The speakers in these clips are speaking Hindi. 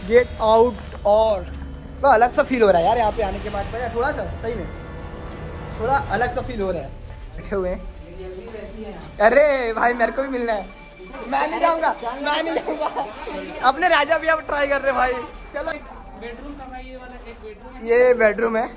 Gate out. और तो अलग सा फील हो रहा है यार यहाँ पे आने के बाद, पता है थोड़ा सा सही में थोड़ा अलग सा फील हो रहा है। बैठे हुए हैं, अरे भाई मेरे को भी मिलना है, मैं नहीं जाऊँगा, मैं नहीं जाऊँगा, अपने राजा भी आप ट्राई कर रहे भाई। चलो बेडरूम का भाई, ये वाला एक बेडरूम, ये बेडरूम है।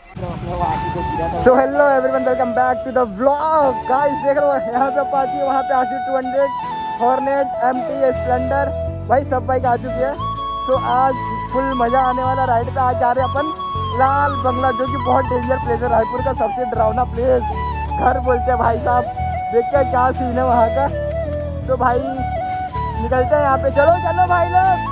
So hello everyone, welcome back to the vlog. Guys देख रहे हो यहाँ पे अपाची, वहाँ पे RC 200, हॉर्नेट, MT, स्प्लेंडर, भाई सब बाइक आ चुकी है। सो आज फुल मज़ा आने वाला राइड पे। आज जा रहे हैं अपन लाल बंगला, जो कि बहुत डेंजर प्लेस है, रायपुर का सबसे डरावना प्लेस घर बोलते हैं भाई साहब। देखते हैं क्या सीन है वहाँ का। सो भाई निकलते हैं यहाँ पे, चलो चलो भाई लोग,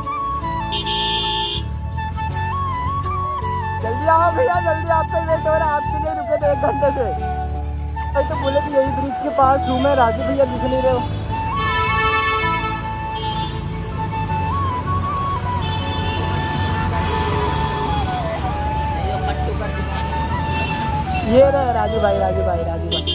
जल्दी आओ भैया जल्दी, आपका ही वेट हो रहा है, आपके लिए रुके थे 1 घंटे से। भाई तो बोले कि यही ब्रिज के पास रूम है, राजू भैया दिख नहीं रहे हो। ये रहे राजू भाई, राजू भाई, राजू भाई,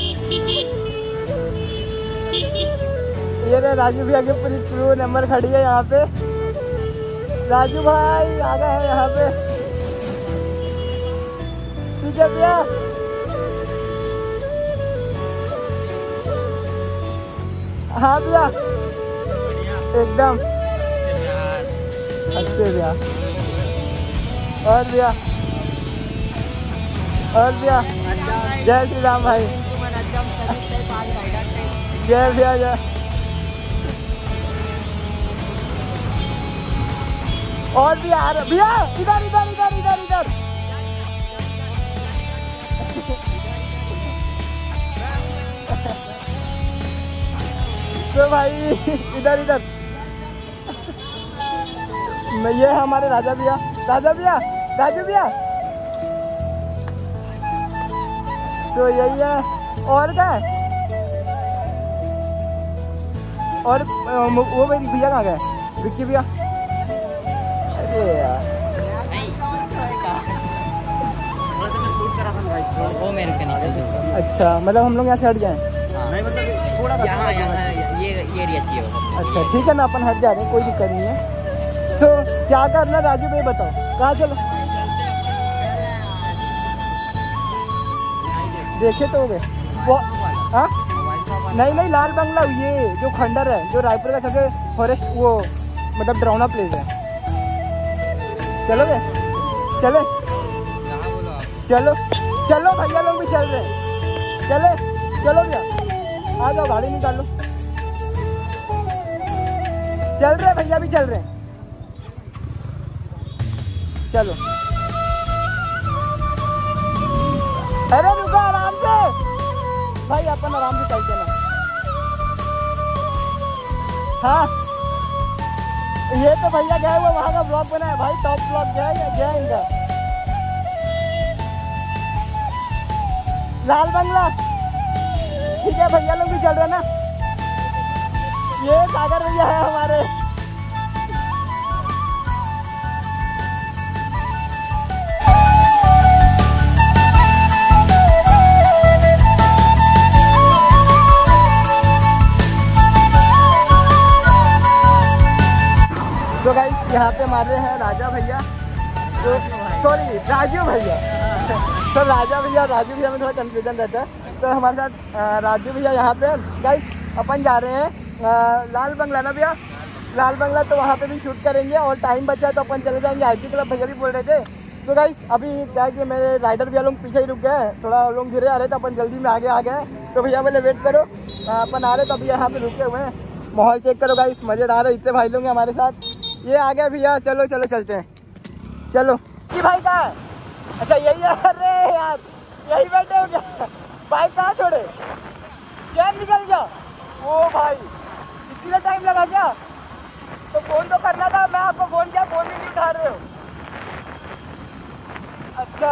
ये रहे राजू भैया की पूरी क्रू नंबर खड़ी है यहाँ पे। राजू भाई आ गए हैं यहाँ पे, ठीक है भैया। हाँ भैया एकदम अच्छे भैया। और भैया, और भैया जय श्री राम भाई, जय भैया जय। और भैया भैया इधर इधर इधर इधर इधर, तो भाई इधर इधर, ये है हमारे राजा भैया, राजा भैया, राजू भैया। तो यही है, और क्या है, और वो मेरी भैया कहाँ गए, विक्की भैया। अरे यार वो मेरे के नीचे। अच्छा मतलब हम लोग यहाँ से हट जाएं? नहीं मतलब थोड़ा यहाँ ये एरिया चाहिए। अच्छा ठीक है ना, अपन हट जा रहे हैं, कोई दिक्कत नहीं है। सो क्या करना राजू भाई बताओ, कहाँ चलो? देखे तो हो गए वो, हाँ नहीं नहीं लाल बंगला, ये जो खंडर है, जो रायपुर का सबसे फॉरेस्ट वो मतलब डरावना प्लेस है। चलोगे? चले चलो चलो भैया लोग भी चल रहे हैं, चले चलो भैया आ जाओ, गाड़ी निकाल लो, चल रहे भैया भी चल रहे हैं, चलो। अरे रुको आराम से भाई, अपन आराम से चलते ना। हाँ ये तो भैया गए हुए वहाँ का ब्लॉग बना है भाई, टॉप ब्लॉग गया इनका, लाल बंगला। ठीक है भैया लोग भी चल रहे हैं ना, ये सागर भैया है हमारे। तो गाइस यहाँ पे हमारे हैं राजा भैया, तो सॉरी राजू भैया। तो राजा भैया राजू भैया में थोड़ा कंफ्यूजन रहता है। तो हमारे साथ राजू भैया यहाँ पे। गाइस अपन जा रहे हैं लाल बंगला ना भैया, लाल बंगला, तो वहाँ पे भी शूट करेंगे और टाइम बचा तो अपन चले जाएंगे IT क्लब, भैया भी बोल रहे थे। तो गाइस अभी क्या है कि मेरे राइडर भैया लोग पीछे ही रुक गए हैं, थोड़ा लोग धीरे आ रहे थे, अपन जल्दी में आगे आ गए। तो भैया बोले वेट करो, अपन आ रहे तो अभी यहाँ पे रुके हुए हैं। माहौल चेक करो गाइस, मज़ेदार है, इतने भाई लोग हैं हमारे साथ। ये आ गए भैया, चलो चलो चलते हैं, चलो। कि भाई कहाँ है? अच्छा यही है, अरे यार यही बैठे हो क्या? बाइक कहाँ छोड़े, चैन निकल गया। ओ भाई इसीलिए टाइम लगा क्या? तो फ़ोन तो करना था, मैं आपको फ़ोन किया, फ़ोन भी नहीं उठा रहे हो। अच्छा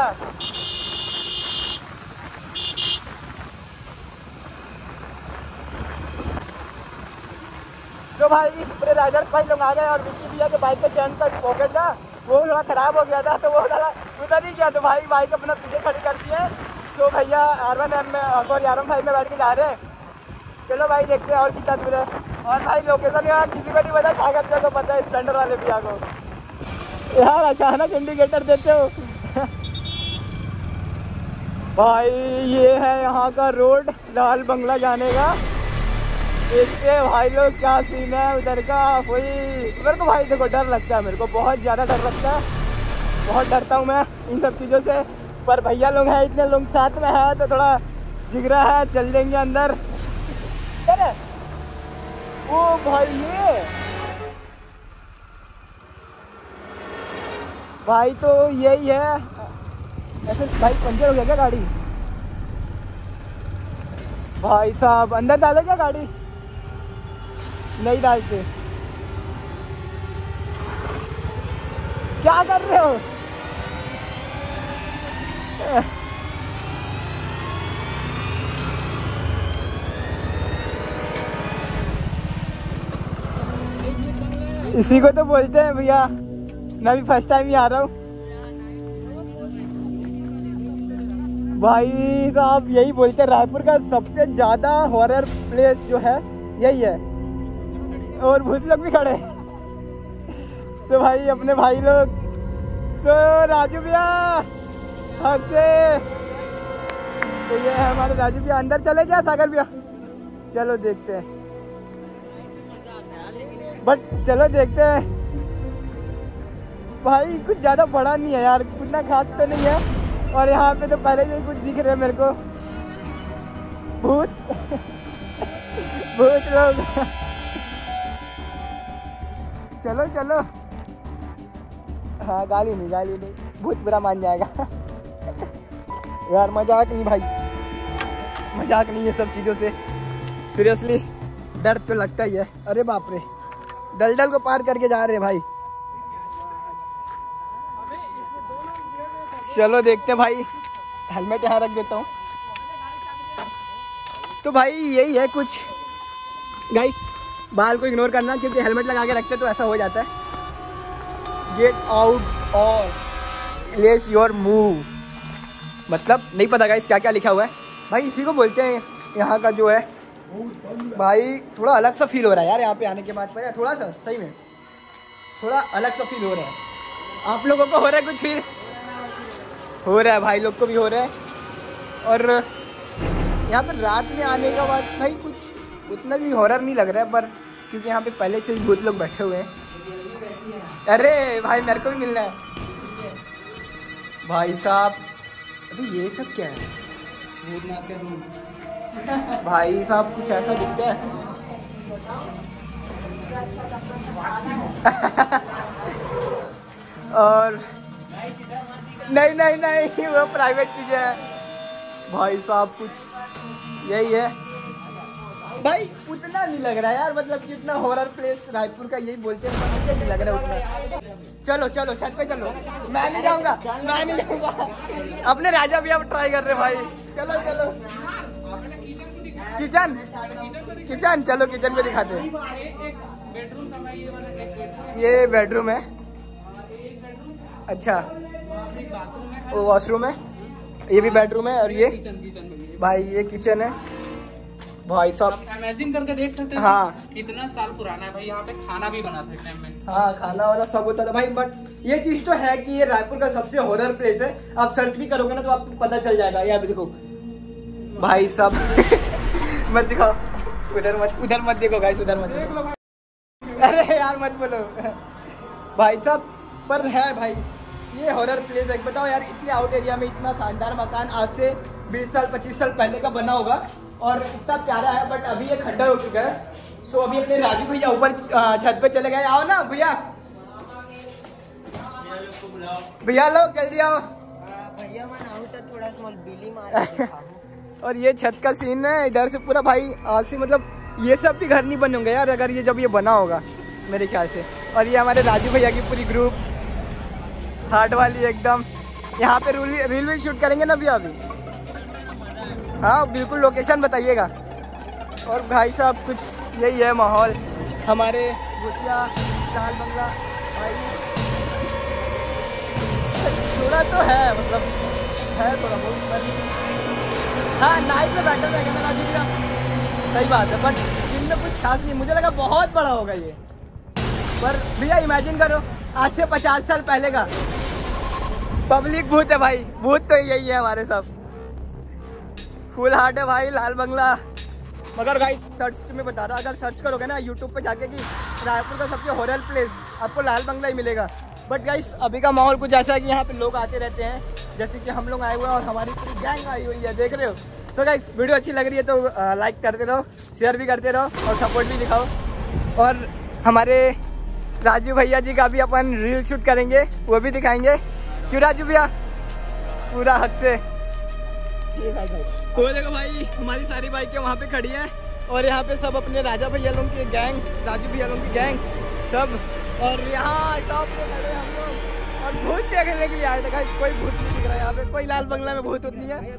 तो भाई पूरे राइडर भाई लोग आ गए, और विक्की भैया के बाइक के चैन का पॉकेट था वो थोड़ा ख़राब हो गया था, तो वो थोड़ा उधर ही गया, तो भाई बाइक अपना पीछे खड़ी कर दी है। तो भैया R1M में और RM5 में बैठ के जा रहे हैं। चलो भाई देखते हैं और कितना दूर है। और भाई लोकेशन यहाँ किसी को नहीं पता, सागर को पता है, स्प्लेंडर वाले भैया को। यार अचानक इंडिकेटर देते हो। भाई ये है यहाँ का रोड लाल बंगला जाने का। इसके भाई लोग क्या सीन है उधर का। वही मेरे को भाई देखो डर लगता है, मेरे को बहुत ज़्यादा डर लगता है, बहुत डरता हूँ मैं इन सब चीज़ों से। पर भैया लोग हैं, इतने लोग साथ में है तो थोड़ा जिगरा है, चल देंगे अंदर। चले ओ भाई ये भाई तो यही है ऐसे। भाई पंचर हो गया क्या गाड़ी? भाई साहब अंदर डाले क्या गाड़ी? नहीं डालते। क्या कर रहे हो? इसी को तो बोलते हैं भैया, मैं भी फर्स्ट टाइम ही आ रहा हूँ। भाई साहब यही बोलते हैं रायपुर का सबसे ज़्यादा हॉरर प्लेस जो है यही है, और भूत लोग भी खड़े हैं। सो भाई अपने भाई लोग, सो राजू भैया हक से, तो ये है हमारे राजू भैया। अंदर चले क्या सागर भैया? चलो देखते हैं, बट चलो देखते हैं। भाई कुछ ज़्यादा बड़ा नहीं है यार, उतना खास तो नहीं है। और यहाँ पे तो पहले से कुछ दिख रहे हैं मेरे को, भूत भूत लोग। चलो चलो, हाँ गाली नहीं, भूत बुरा मान जाएगा। यार मजाक नहीं भाई, मजाक नहीं है सब चीज़ों से, सीरियसली डर तो लगता ही है। अरे बाप रे, दलदल को पार करके जा रहे हैं भाई। चलो देखते हैं भाई, हेलमेट यहाँ रख देता हूँ। तो भाई यही है कुछ गाइस, बाल को इग्नोर करना क्योंकि हेलमेट लगा के रखते तो ऐसा हो जाता है। गेट आउट और लेस योर मूव, मतलब नहीं पता गाइस क्या क्या लिखा हुआ है भाई, इसी को बोलते हैं यहाँ का जो है। भाई थोड़ा अलग सा फील हो रहा है यार यहाँ पे आने के बाद, पता है थोड़ा सा सही में थोड़ा अलग सा फील हो रहा है। आप लोगों को हो रहा है कुछ फील? हो रहा है भाई, लोग को भी हो रहा है। और यहाँ पर रात में आने के बाद भाई कुछ उतना भी हॉरर नहीं लग रहा है, पर क्योंकि यहाँ पे पहले से ही भूत लोग बैठे हुए हैं। अरे भाई मेरे को भी मिलना है भाई साहब। अभी ये सब क्या है भाई साहब? कुछ ऐसा दिखता है। और नहीं वो प्राइवेट चीज़ है भाई साहब, कुछ यही है भाई। उतना नहीं लग रहा है यार, मतलब कि इतना हॉरर प्लेस रायपुर का यही बोलते हैं, मुझे नहीं लग रहा है उतना। चलो चलो छत पे चलो, मैं नहीं जाऊँगा। अपने राजा भी अब ट्राई कर रहे भाई। चलो चलो किचन चलो किचन में दिखाते हैं। ये बेडरूम है, अच्छा वो वॉशरूम है, ये भी बेडरूम है, और ये भाई ये किचन है भाई साहब। इमेजिन करके देख सकते हैं हाँ कितना साल पुराना है भाई। यहाँ पे खाना भी बना था एक टाइम में। हाँ खाना वाला सब होता था भाई। बट ये चीज तो है कि ये रायपुर का सबसे हॉरर प्लेस है। आप सर्च भी करोगे ना तो आपको पता चल जाएगा। यहाँ पे देखो भाई साहब मत दिखाओ, उधर मत देखो गाइस, उधर मत देखो। अरे यार मत बोलो भाई साहब। पर है भाई ये हॉरर प्लेस है। बताओ यार, इतने आउट एरिया में इतना शानदार मकान आज से 20 साल 25 साल पहले का बना होगा और इतना प्यारा है, बट अभी ये खंडर हो चुका है। सो अभी अपने राजू भैया ऊपर छत पे चले गए। आओ ना भैया, भैया लोग जल्दी आओ। भैया मैं आऊँ तो थोड़ा स्मॉल बिली मार। और ये छत का सीन है इधर से पूरा भाई। आज से मतलब ये सब भी घर नहीं बने होंगे यार अगर ये जब ये बना होगा मेरे ख्याल से। और ये हमारे राजू भैया की पूरी ग्रुप हार्ट वाली एकदम। यहाँ पे रील भी शूट करेंगे ना भैया अभी। हाँ बिल्कुल, लोकेशन बताइएगा। और भाई साहब कुछ यही है माहौल हमारे भूतिया लाल बंगला भाई। थोड़ा तो है मतलब है थोड़ा बहुत। हाँ नाइट में बैठा रहेगा ना राजू भैया, सही बात है। बट दिन में कुछ खास नहीं, मुझे लगा बहुत बड़ा होगा ये। पर भैया इमेजिन करो आज से 50 साल पहले का। पब्लिक भूत है भाई, भूत तो यही है हमारे सब। फुल हार्ट है भाई लाल बंगला। मगर गाइस सर्च में बता रहा, अगर सर्च करोगे ना यूट्यूब पे जाके कि रायपुर का सबसे हॉरर प्लेस, आपको लाल बंगला ही मिलेगा। बट गाइस अभी का माहौल कुछ ऐसा है कि यहाँ पे लोग आते रहते हैं, जैसे कि हम लोग आए हुए हैं और हमारी पूरी गैंग आई हुई है, देख रहे हो। तो गाइस वीडियो अच्छी लग रही है तो लाइक करते रहो, शेयर भी करते रहो और सपोर्ट भी दिखाओ। और हमारे राजू भैया जी का भी अपन रील शूट करेंगे, वो भी दिखाएंगे। क्यों राजू भैया, पूरा हक से। वो देखो भाई हमारी सारी बाइकें वहाँ पे खड़ी हैं और यहाँ पे सब अपने राजा भैया लोगों की गैंग, राजू भैया लोगों की गैंग सब। और यहाँ टॉप पे खड़े हम लोग और भूत देखने के लिए आए थे। कोई भूत नहीं दिख रहा है यहाँ पे, कोई लाल बंगला में भूत नहीं है।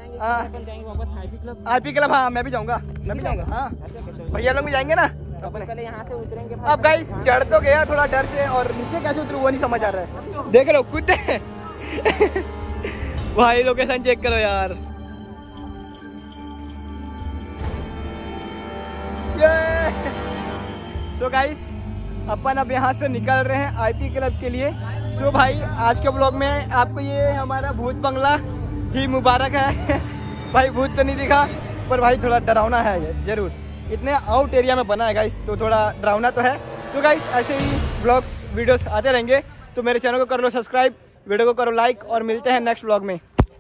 आईपी क्लब, हाँ मैं भी जाऊँगा, हाँ भैया लोग भी जाएंगे ना अपने। पहले यहाँ से उतरेंगे। अब गाइस चढ़ तो गया थोड़ा डर से, और नीचे कैसे उतरूँ वो नहीं समझ आ रहा है। देख रहे हो खुद भाई लोकेशन चेक करो यार। सो गाइस अपन अब यहाँ से निकल रहे हैं आईपी क्लब के लिए। सो भाई आज के ब्लॉग में आपको ये हमारा भूत बंगला ही मुबारक है। भाई भूत तो नहीं दिखा पर भाई थोड़ा डरावना है ये जरूर, इतने आउट एरिया में बना है गाइस तो थोड़ा डरावना तो है। तो गाइस ऐसे ही ब्लॉग्स वीडियोस आते रहेंगे, तो मेरे चैनल को कर लो सब्सक्राइब, वीडियो को करो लाइक और मिलते हैं नेक्स्ट ब्लॉग में।